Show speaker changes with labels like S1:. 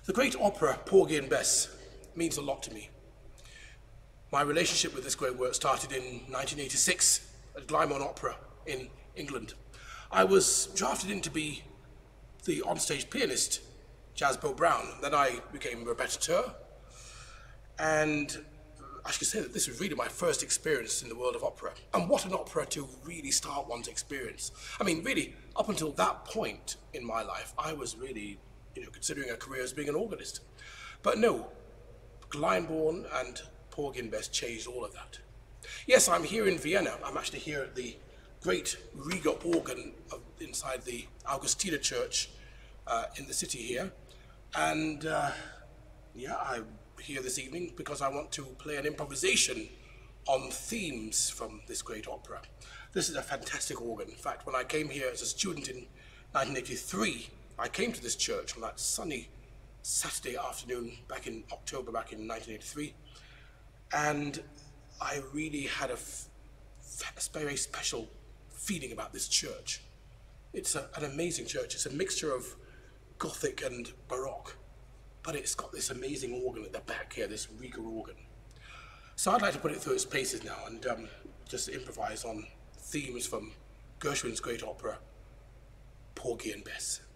S1: The great opera, Porgy and Bess, means a lot to me. My relationship with this great work started in 1986 at Glyndebourne Opera in England. I was drafted in to be the onstage pianist, Jasbo Brown. Then I became repetiteur, and I should say that this was really my first experience in the world of opera. And what an opera to really start one's experience. I mean, really, up until that point in my life, I was really, considering a career as being an organist. But no, Glyndebourne and Porgy and Bess changed all of that. Yes, I'm here in Vienna. I'm actually here at the great Rieger organ inside the Augustiner Kirche in the city here. And I'm here this evening because I want to play an improvisation on themes from this great opera. This is a fantastic organ. In fact, when I came here as a student in 1983, I came to this church on that sunny Saturday afternoon back in October, back in 1983, and I really had a very special feeling about this church. It's an amazing church. It's a mixture of Gothic and Baroque, but it's got this amazing organ at the back here, this Rieger organ. So I'd like to put it through its paces now and just improvise on themes from Gershwin's great opera, Porgy and Bess.